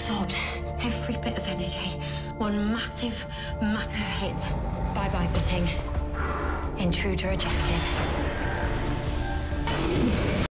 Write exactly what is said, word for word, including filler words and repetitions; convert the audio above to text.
absorbed every bit of energy. One massive, massive hit. Bye-bye, Pting. Intruder ejected.